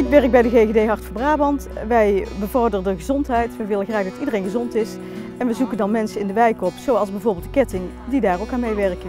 Ik werk bij de GGD Hart voor Brabant. Wij bevorderen de gezondheid. We willen graag dat iedereen gezond is. En we zoeken dan mensen in de wijk op, zoals bijvoorbeeld de Ketting, die daar ook aan meewerken.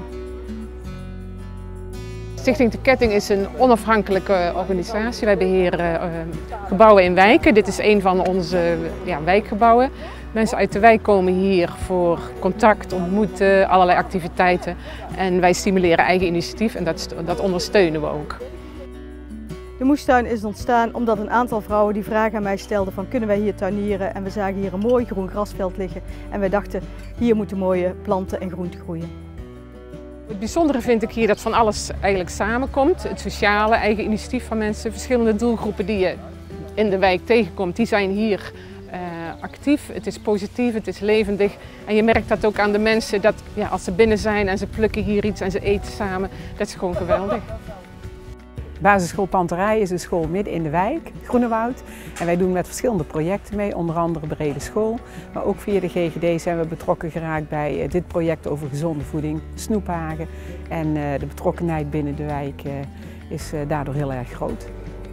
Stichting De Ketting is een onafhankelijke organisatie. Wij beheren gebouwen in wijken. Dit is een van onze wijkgebouwen. Mensen uit de wijk komen hier voor contact, ontmoeten, allerlei activiteiten. En wij stimuleren eigen initiatief en dat ondersteunen we ook. De moestuin is ontstaan omdat een aantal vrouwen die vraag aan mij stelden van kunnen wij hier tuinieren, en we zagen hier een mooi groen grasveld liggen en wij dachten hier moeten mooie planten en groenten groeien. Het bijzondere vind ik hier dat van alles eigenlijk samenkomt. Het sociale, eigen initiatief van mensen, verschillende doelgroepen die je in de wijk tegenkomt, die zijn hier actief. Het is positief, het is levendig en je merkt dat ook aan de mensen dat als ze binnen zijn en ze plukken hier iets en ze eten samen, dat is gewoon geweldig. Basisschool Panterij is een school midden in de wijk, Groenewoud. En wij doen met verschillende projecten mee, onder andere Brede School. Maar ook via de GGD zijn we betrokken geraakt bij dit project over gezonde voeding, Snoephagen. En de betrokkenheid binnen de wijk is daardoor heel erg groot.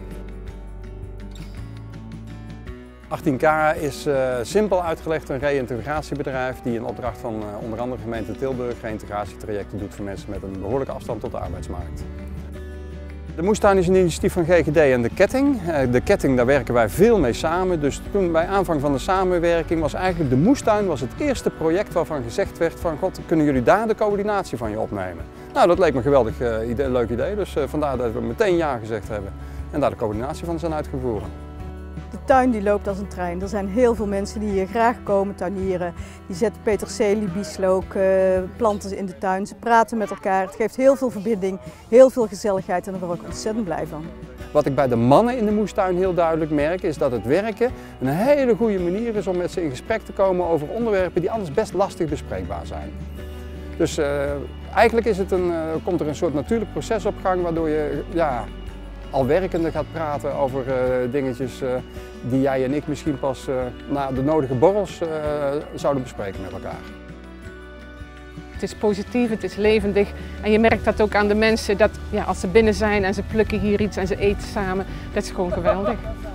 18K is simpel uitgelegd een reïntegratiebedrijf die in opdracht van onder andere gemeente Tilburg reïntegratietrajecten doet voor mensen met een behoorlijke afstand tot de arbeidsmarkt. De moestuin is een initiatief van GGD en de Ketting. De Ketting, daar werken wij veel mee samen. Dus toen bij aanvang van de samenwerking was eigenlijk de moestuin het eerste project waarvan gezegd werd van god, kunnen jullie daar de coördinatie van je opnemen? Nou, dat leek me een geweldig leuk idee, dus vandaar dat we meteen ja gezegd hebben en daar de coördinatie van zijn uitgevoerd. De tuin die loopt als een trein. Er zijn heel veel mensen die hier graag komen tuinieren. Die zetten peterselie, bieslook, planten in de tuin. Ze praten met elkaar. Het geeft heel veel verbinding, heel veel gezelligheid en daar word ik ontzettend blij van. Wat ik bij de mannen in de moestuin heel duidelijk merk is dat het werken een hele goede manier is om met ze in gesprek te komen over onderwerpen die anders best lastig bespreekbaar zijn. Dus eigenlijk is het komt er een soort natuurlijk proces op gang waardoor je al werkende gaat praten over dingetjes die jij en ik misschien pas na de nodige borrels zouden bespreken met elkaar. Het is positief, het is levendig en je merkt dat ook aan de mensen dat als ze binnen zijn en ze plukken hier iets en ze eten samen, dat is gewoon geweldig.